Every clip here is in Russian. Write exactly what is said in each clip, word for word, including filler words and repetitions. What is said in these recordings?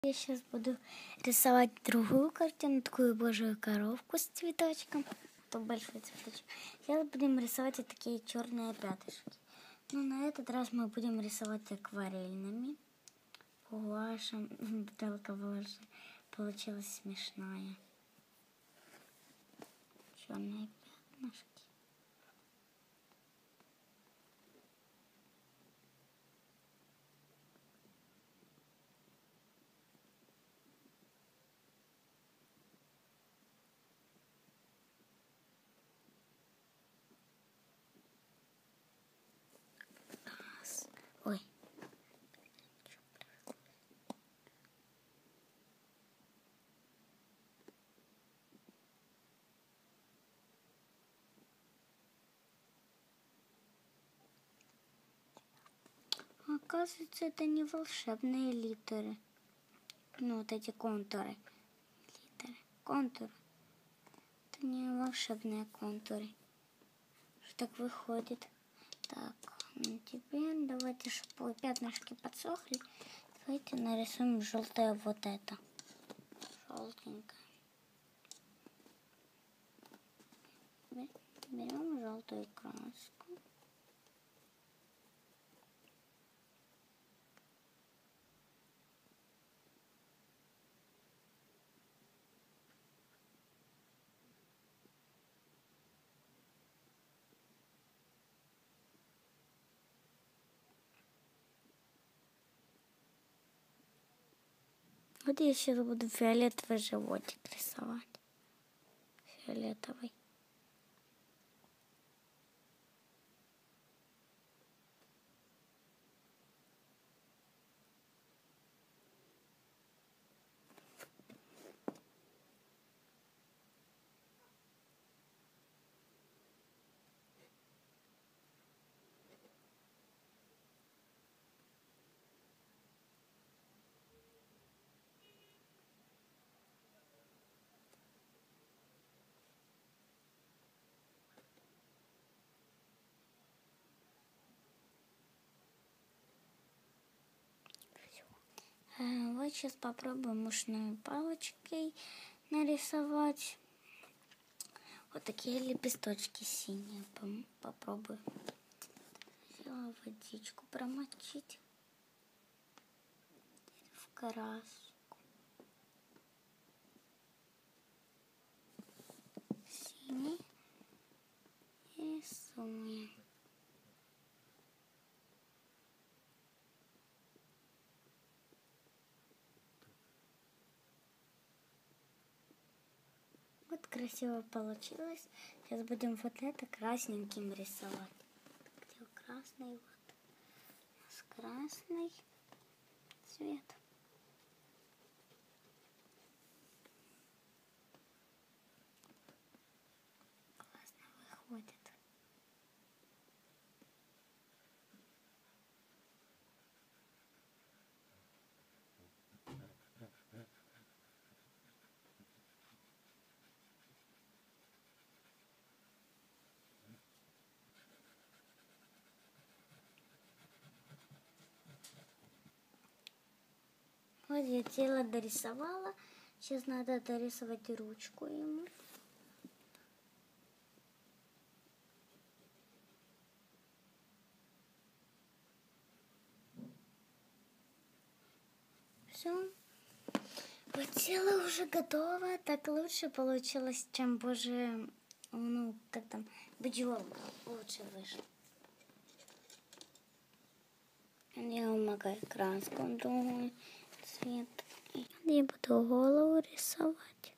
Я сейчас буду рисовать другую картину, такую божью коровку с цветочком. То большой цветочек. Сейчас будем рисовать вот такие черные пятышки. Но на этот раз мы будем рисовать акварельными. Гуашем. Бутылка получилась смешная. Черные пятнышки. Ой. Оказывается, это не волшебные литеры. Ну, вот эти контуры. Литеры. Контуры. Это не волшебные контуры. Что так выходит? Так, ну теперь давайте, чтобы пятнышки подсохли, давайте нарисуем желтое вот это. Желтенькое. Берем желтую краску. Вот я сейчас буду фиолетовый животик рисовать. Фиолетовый. Вот сейчас попробуем мушной палочкой нарисовать вот такие лепесточки синие. Попробую. Взяла водичку промочить в краску. Синий. И рисуем. Вот красиво получилось. Сейчас будем вот это красненьким рисовать. Где красный? Вот. У нас красный цвет. Классно выходит. Вот я тело дорисовала. Сейчас надо дорисовать ручку ему. Все. Вот тело уже готово. Так лучше получилось, чем боже, ну, как там, бджолка лучше вышло. Я умогаю краску, другой цвет. Я буду голову рисовать.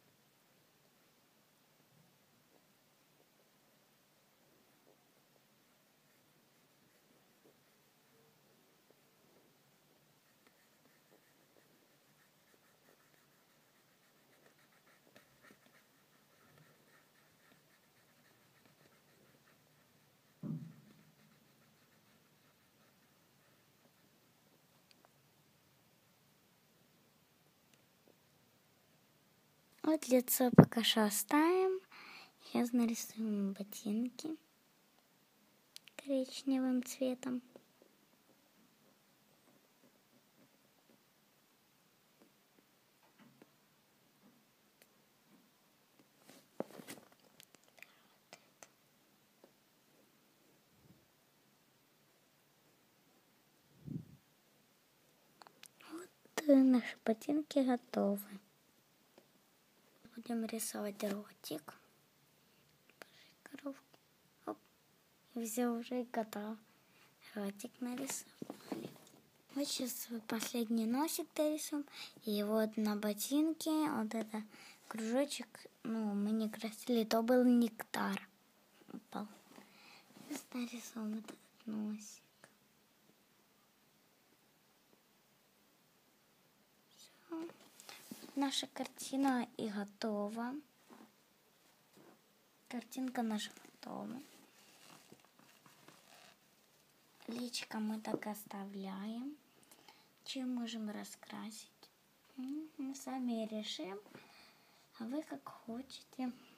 Вот лицо пока что оставим. Сейчас нарисуем ботинки коричневым цветом. наши ботинки готовы. Будем рисовать ротик. Коровки. Оп. И все уже готово. Ротик нарисовали. Вот сейчас последний носик дорисуем. И вот на ботинке вот это кружочек, ну, мы не красили, то был нектар. Упал. Сейчас нарисуем этот носик. Все. Наша картина и готова. Картинка наша готова. Личико мы так оставляем. Чем можем раскрасить? Мы сами решим. А вы как хотите.